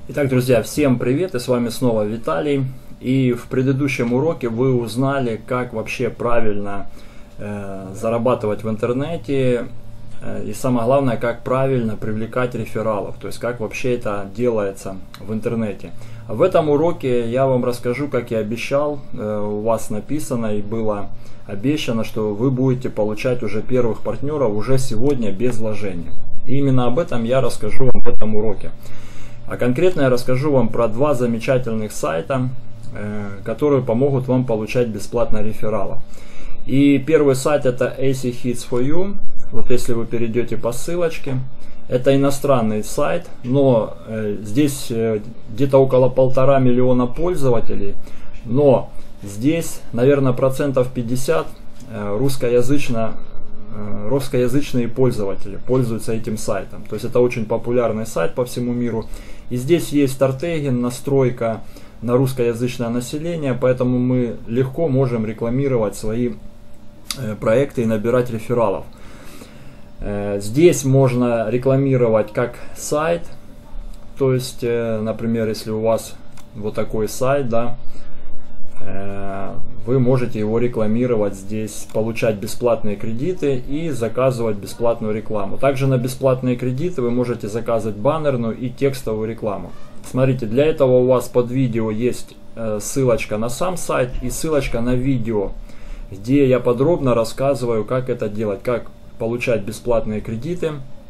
Итак, друзья, всем привет, и с вами снова Виталий. И в предыдущем уроке вы узнали, как вообще правильно зарабатывать в интернете. И самое главное, как правильно привлекать рефералов, то есть как вообще это делается в интернете. В этом уроке я вам расскажу, как я обещал, у вас написано и было обещано, что вы будете получать уже первых партнеров уже сегодня без вложения. И именно об этом я расскажу вам в этом уроке. А конкретно я расскажу вам про два замечательных сайта, которые помогут вам получать бесплатно рефералов. И первый сайт это AC Hits for You. Вот если вы перейдете по ссылочке, это иностранный сайт, но здесь где-то около 1,5 миллиона пользователей, но здесь, наверное, процентов 50 русскоязычные пользователи пользуются этим сайтом. То есть это очень популярный сайт по всему миру. И здесь есть стратегия, настройка на русскоязычное население, поэтому мы легко можем рекламировать свои проекты и набирать рефералов. Здесь можно рекламировать как сайт, то есть, например, если у вас вот такой сайт, да, вы можете его рекламировать здесь, получать бесплатные кредиты и заказывать бесплатную рекламу. Также на бесплатные кредиты вы можете заказывать баннерную и текстовую рекламу. Смотрите, для этого у вас под видео есть ссылочка на сам сайт и ссылочка на видео, где я подробно рассказываю, как это делать, как получать бесплатные кредиты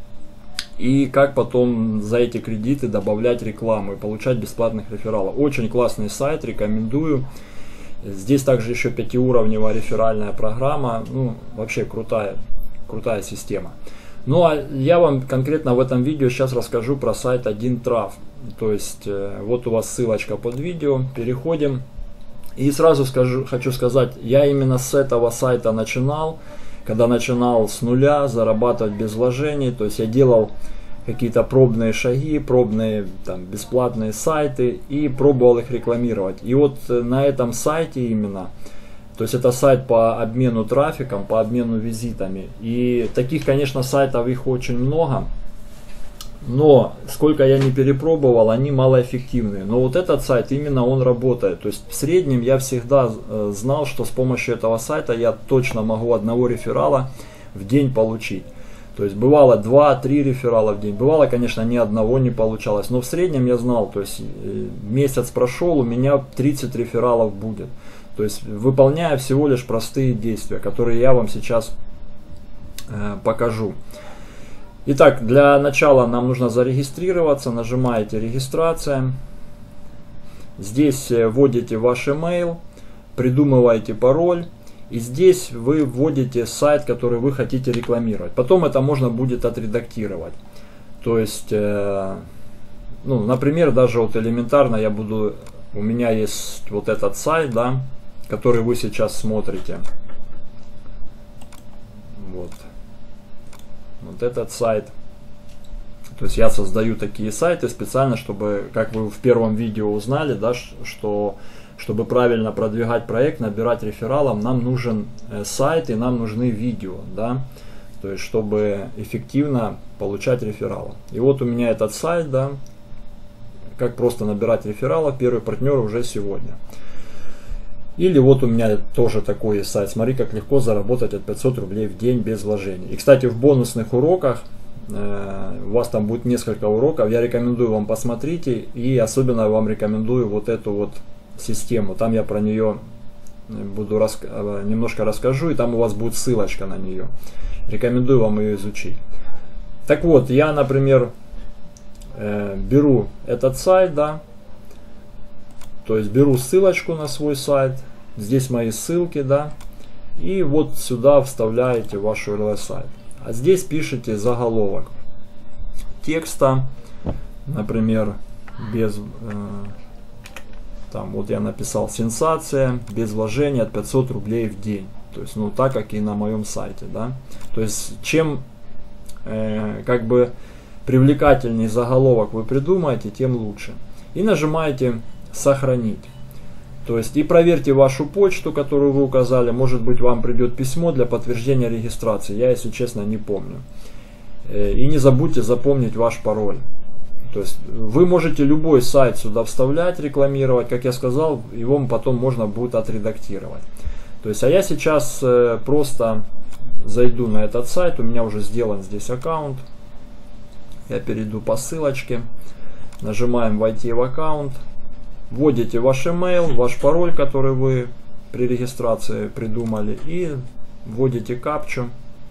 и как потом за эти кредиты добавлять рекламу и получать бесплатных рефералов. Очень классный сайт, рекомендую. Здесь также еще 5-уровневая реферальная программа, ну вообще крутая система. Ну а я вам конкретно в этом видео сейчас расскажу про сайт 1Traf. То есть вот у вас ссылочка под видео, переходим. И сразу хочу сказать, я именно с этого сайта начинал, когда начинал с нуля зарабатывать без вложений. То есть я делал какие-то пробные шаги, пробные бесплатные сайты и пробовал их рекламировать. И вот на этом сайте именно, то есть это сайт по обмену трафиком, по обмену визитами. И таких, конечно, сайтов их очень много, но сколько я не перепробовал, они малоэффективные. Но вот этот сайт именно он работает. То есть в среднем я всегда знал, что с помощью этого сайта я точно могу одного реферала в день получить. То есть бывало 2-3 реферала в день, бывало, конечно, ни одного не получалось, но в среднем я знал, то есть месяц прошел, у меня 30 рефералов будет. То есть выполняя всего лишь простые действия, которые я вам сейчас покажу. Итак, для начала нам нужно зарегистрироваться, нажимаете регистрация, здесь вводите ваш email, придумываете пароль. И здесь вы вводите сайт, который вы хотите рекламировать. Потом это можно будет отредактировать. То есть, ну, например, даже вот элементарно у меня есть вот этот сайт, да, который вы сейчас смотрите. Вот этот сайт. То есть я создаю такие сайты специально, чтобы, как вы в первом видео узнали, да, что чтобы правильно продвигать проект, набирать рефералов, нам нужен сайт и нам нужны видео, да, то есть чтобы эффективно получать рефералов. И вот у меня этот сайт, да, как просто набирать рефералов, первый партнер уже сегодня. Или вот у меня тоже такой сайт, смотри, как легко заработать от 500 рублей в день без вложений. И, кстати, в бонусных уроках, у вас там будет несколько уроков, я рекомендую вам посмотрите, и особенно вам рекомендую вот эту вот систему, там я про нее буду немножко расскажу, и там у вас будет ссылочка на нее. Рекомендую вам ее изучить. Так вот, я, например, беру этот сайт, да, то есть беру ссылочку на свой сайт, здесь мои ссылки, да, и вот сюда вставляете ваш URL сайт. А здесь пишите заголовок текста, например, без... Там вот я написал сенсация, без вложения от 500 рублей в день. То есть, ну так как и на моем сайте, да. То есть, чем как бы привлекательнее заголовок вы придумаете, тем лучше. И нажимаете сохранить. То есть, и проверьте вашу почту, которую вы указали. Может быть, вам придет письмо для подтверждения регистрации. Я, если честно, не помню. И не забудьте запомнить ваш пароль. То есть вы можете любой сайт сюда вставлять, рекламировать, как я сказал, его потом можно будет отредактировать. То есть, а я сейчас просто зайду на этот сайт, у меня уже сделан здесь аккаунт. Я перейду по ссылочке, нажимаем «Войти в аккаунт», вводите ваш email, ваш пароль, который вы при регистрации придумали, и вводите капчу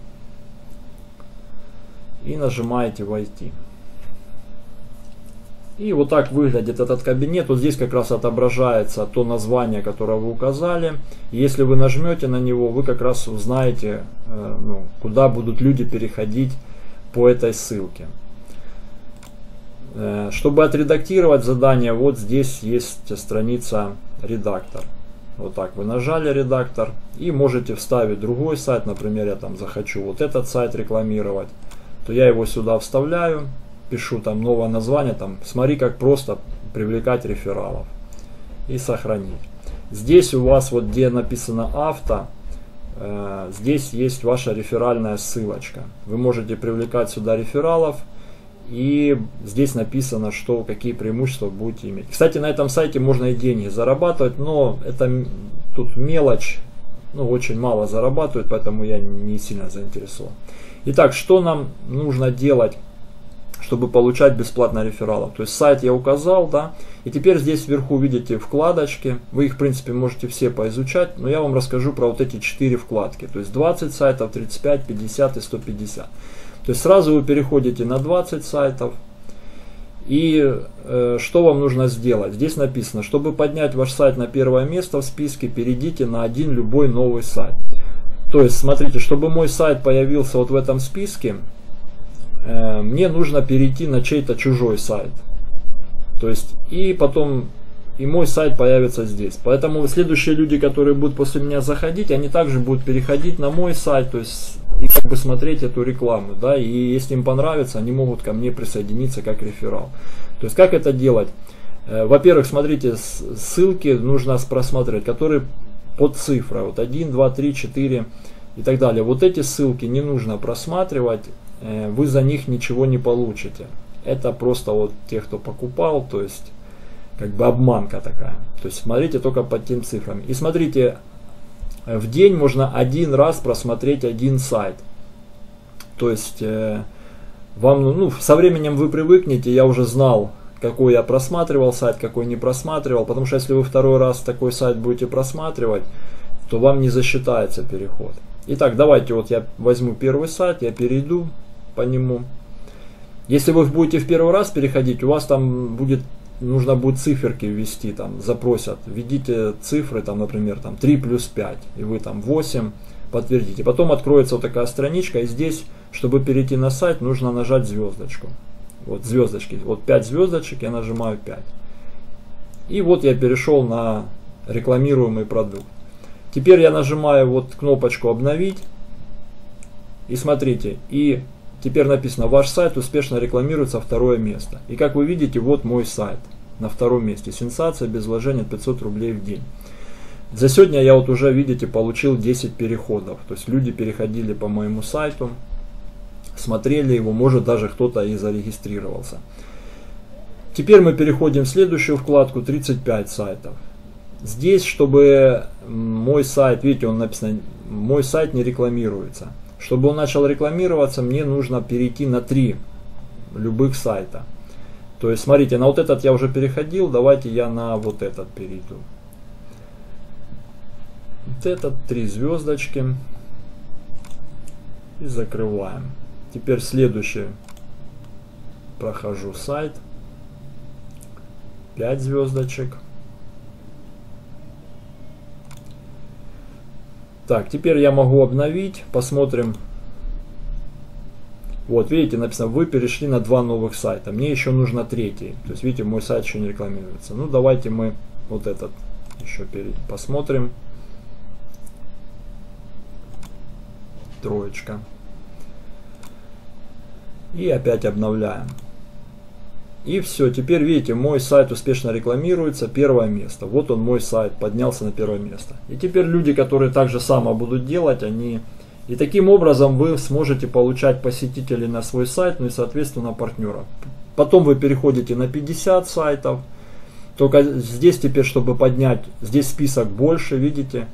и нажимаете «Войти». И вот так выглядит этот кабинет. Вот здесь как раз отображается то название, которое вы указали. Если вы нажмете на него, вы как раз узнаете, куда будут люди переходить по этой ссылке. Чтобы отредактировать задание, вот здесь есть страница «Редактор». Вот так вы нажали «Редактор» и можете вставить другой сайт. Например, я там захочу вот этот сайт рекламировать, то я его сюда вставляю. Пишу там новое название, там «Смотри, как просто привлекать рефералов», и сохранить. Здесь у вас вот где написано «Авто», здесь есть ваша реферальная ссылочка. Вы можете привлекать сюда рефералов, и здесь написано, что какие преимущества будете иметь. Кстати, на этом сайте можно и деньги зарабатывать, но это тут мелочь, очень мало зарабатывают, поэтому я не сильно заинтересован. Итак, что нам нужно делать, чтобы получать бесплатно рефералов? То есть сайт я указал, да, и теперь здесь вверху видите вкладочки, вы их в принципе можете все поизучать, но я вам расскажу про вот эти 4 вкладки, то есть 20 сайтов, 35, 50 и 150. То есть сразу вы переходите на 20 сайтов, и что вам нужно сделать? Здесь написано, чтобы поднять ваш сайт на первое место в списке, перейдите на один любой новый сайт. То есть смотрите, чтобы мой сайт появился вот в этом списке, мне нужно перейти на чей-то чужой сайт. То есть и потом и мой сайт появится здесь. Поэтому следующие люди, которые будут после меня заходить, они также будут переходить на мой сайт, то есть и как бы смотреть эту рекламу, да, и если им понравится, они могут ко мне присоединиться как реферал. То есть как это делать? Во-первых, смотрите, ссылки нужно просматривать, которые под цифрой, вот 1, 2, 3, 4 и так далее. Вот эти ссылки не нужно просматривать, вы за них ничего не получите. Это просто вот те, кто покупал, то есть как бы обманка такая. То есть смотрите только по тем цифрам. И смотрите, в день можно один раз просмотреть один сайт. То есть вам, со временем вы привыкнете, я уже знал, какой я просматривал сайт, какой не просматривал, потому что если вы второй раз такой сайт будете просматривать, то вам не засчитается переход. Итак, давайте вот я возьму первый сайт, я перейду по нему. Если вы будете в первый раз переходить, у вас там нужно будет циферки ввести, там запросят, введите цифры, там, например, там 3 плюс 5, и вы там 8, подтвердите. Потом откроется вот такая страничка, и здесь, чтобы перейти на сайт, нужно нажать звездочку. Вот звездочки, вот 5 звездочек, я нажимаю 5. И вот я перешел на рекламируемый продукт. Теперь я нажимаю вот кнопочку «Обновить», и смотрите, и теперь написано: ваш сайт успешно рекламируется, второе место. И как вы видите, вот мой сайт на втором месте. Сенсация, без вложения 500 рублей в день. За сегодня я вот уже, видите, получил 10 переходов. То есть люди переходили по моему сайту, смотрели его, может даже кто-то и зарегистрировался. Теперь мы переходим в следующую вкладку, 35 сайтов. Здесь, чтобы мой сайт, видите, он написано, мой сайт не рекламируется. Чтобы он начал рекламироваться, мне нужно перейти на 3 любых сайта. То есть, смотрите, на вот этот я уже переходил, давайте я на вот этот перейду. Вот этот 3 звездочки. И закрываем. Теперь следующий. Прохожу сайт. 5 звездочек. Так, теперь я могу обновить, посмотрим. Вот, видите, написано, вы перешли на 2 новых сайта. Мне еще нужно 3-й. То есть, видите, мой сайт еще не рекламируется. Ну, давайте мы вот этот еще посмотрим. 3. И опять обновляем. И все, теперь видите, мой сайт успешно рекламируется, первое место. Вот он, мой сайт, поднялся на первое место. И теперь люди, которые так же само будут делать, они... И таким образом вы сможете получать посетителей на свой сайт, ну и соответственно партнеров. Потом вы переходите на 50 сайтов. Только здесь теперь, чтобы поднять, здесь список больше, видите.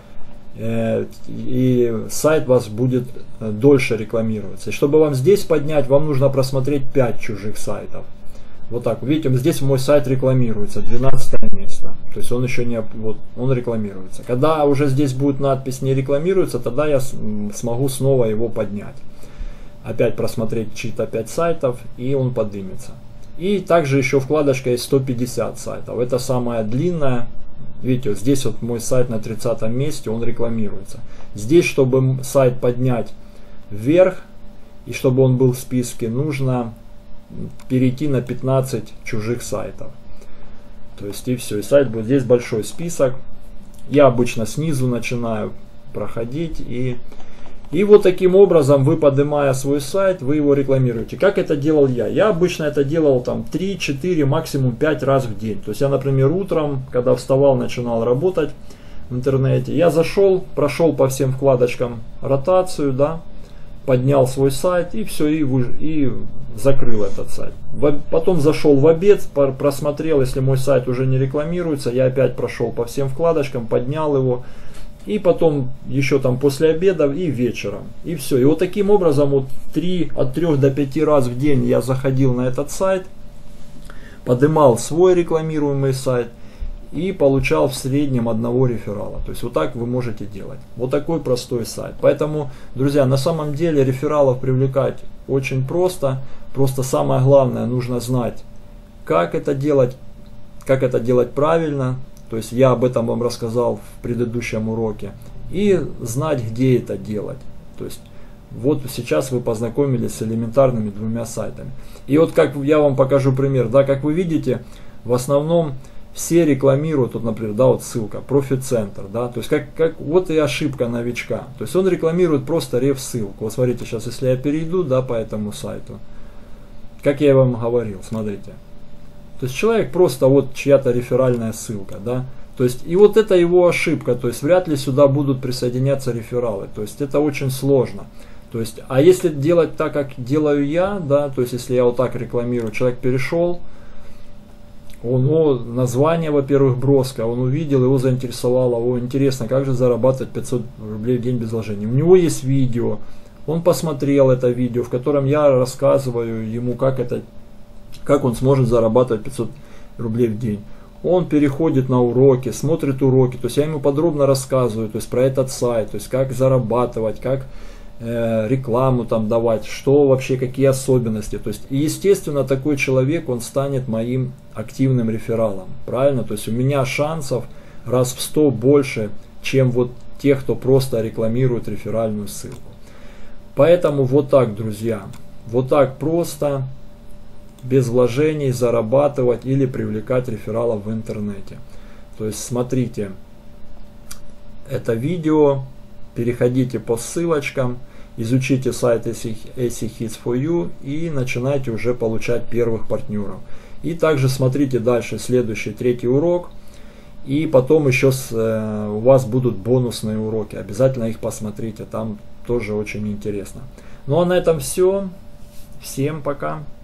И сайт у вас будет дольше рекламироваться. И чтобы вам здесь поднять, вам нужно просмотреть 5 чужих сайтов. Вот так, видите, здесь мой сайт рекламируется, 12 место. То есть он еще не, вот, он рекламируется. Когда уже здесь будет надпись «не рекламируется», тогда я смогу снова его поднять. Опять просмотреть чьи-то 5 сайтов, и он поднимется. И также еще вкладочка есть 150 сайтов. Это самая длинная. Видите, вот здесь вот мой сайт на 30 месте, он рекламируется. Здесь, чтобы сайт поднять вверх, и чтобы он был в списке, нужно перейти на 15 чужих сайтов. То есть и все. И сайт будет, здесь большой список. Я обычно снизу начинаю проходить. И вот таким образом вы, поднимая свой сайт, вы его рекламируете. Как это делал я? Я обычно это делал там 3, 4, максимум 5 раз в день. То есть я, например, утром, когда вставал, начинал работать в интернете, я зашел, прошел по всем вкладочкам ротацию, да, поднял свой сайт и все, и закрыл этот сайт. Потом зашел в обед, просмотрел, если мой сайт уже не рекламируется, я опять прошел по всем вкладочкам, поднял его. И потом еще там после обеда и вечером. И все. И вот таким образом вот от 3 до 5 раз в день я заходил на этот сайт, поднимал свой рекламируемый сайт и получал в среднем одного реферала. То есть вот так вы можете делать. Вот такой простой сайт. Поэтому, друзья, на самом деле рефералов привлекать очень просто. Просто самое главное, нужно знать, как это делать правильно. То есть я об этом вам рассказал в предыдущем уроке. И знать, где это делать. То есть вот сейчас вы познакомились с элементарными 2 сайтами. И вот как я вам покажу пример. Да, как вы видите, в основном все рекламируют, вот, например, да, вот ссылка, профи-центр. Да, то есть вот и ошибка новичка. То есть он рекламирует просто реф-ссылку. Вот смотрите, сейчас если я перейду, да, по этому сайту. Как я вам говорил, смотрите. То есть человек просто вот чья-то реферальная ссылка, да. То есть и вот это его ошибка, то есть вряд ли сюда будут присоединяться рефералы. То есть это очень сложно. То есть, а если делать так, как делаю я, да, то есть если я вот так рекламирую, человек перешел, название, во-первых, броское, он увидел, его заинтересовало, интересно, как же зарабатывать 500 рублей в день без вложений. У него есть видео, он посмотрел это видео, в котором я рассказываю ему, как он сможет зарабатывать 500 рублей в день. Он переходит на уроки, смотрит уроки, то есть я ему подробно рассказываю, то есть про этот сайт, то есть как зарабатывать, как рекламу там давать, что вообще, какие особенности. То есть, и естественно, такой человек, он станет моим активным рефералом, правильно? То есть у меня шансов раз в 100 больше, чем вот тех, кто просто рекламирует реферальную ссылку. Поэтому вот так, друзья, вот так просто, без вложений зарабатывать или привлекать рефералов в интернете. То есть смотрите это видео, переходите по ссылочкам, изучите сайт AC Hits for You и начинайте уже получать первых партнеров. И также смотрите дальше следующий 3-й урок. И потом еще у вас будут бонусные уроки. Обязательно их посмотрите, там тоже очень интересно. Ну а на этом все. Всем пока.